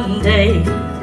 one day.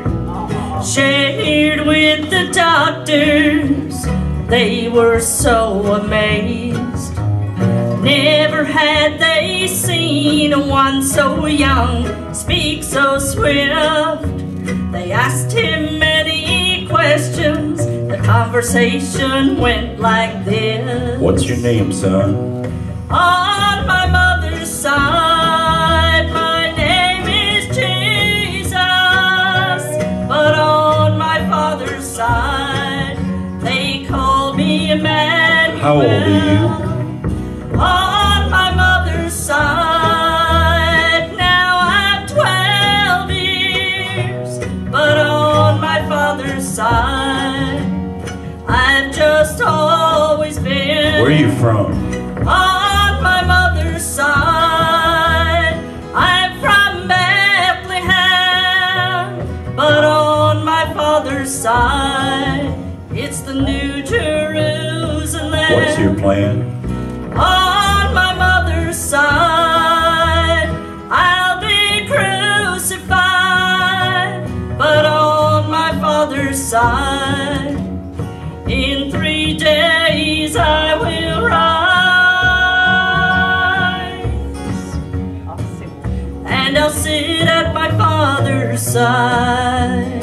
Shared with the doctors, they were so amazed. Never had they seen one so young speak so swift. They asked him many questions. The conversation went like this. What's your name, son? On my mother's side, my name is Jesus. But on my father's side, they call me Emmanuel. How old are you? On my mother's side, now I'm 12 years. But on my father's side, I've just always been. Where are you from? On my mother's side, I'm from Bethlehem. But on my father's side, it's the New Jerusalem. What's your plan? On my mother's side, I'll be crucified. But on my father's side, in 3 days I will rise. And I'll sit at my father's side.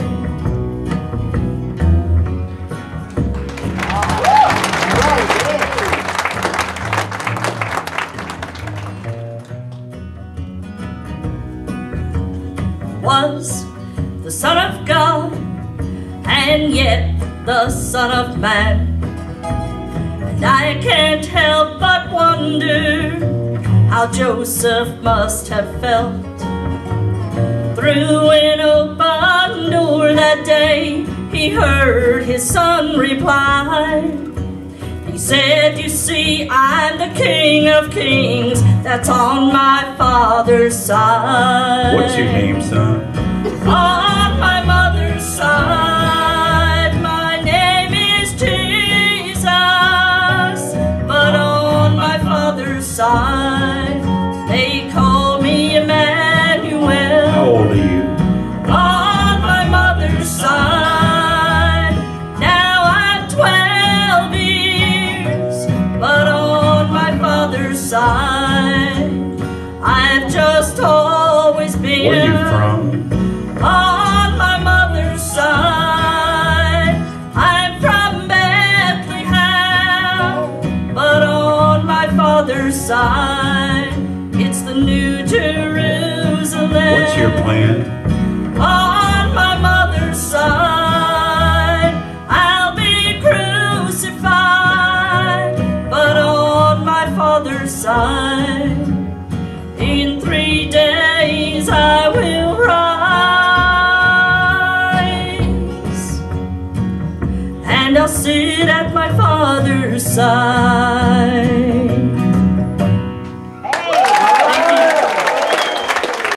Was the Son of God, and yet the Son of Man. And I can't help but wonder how Joseph must have felt through an open door that day. He heard his son reply. He said, you see, I'm the King of Kings. That's on my father's side. What's your name, son? On my mother's side, my name is Jesus. But on my father's side, they call me Emmanuel. How old are you? On my mother's side, now I'm 12 years. But on my father's side, I've just always been. Where are you from? On my mother's side, I'm from Bethlehem. But on my father's side, it's the New Jerusalem. What's your plan? On my mother's side, I'll be crucified. But on my father's side, in 3 days I will rise. And I'll sit at my father's side.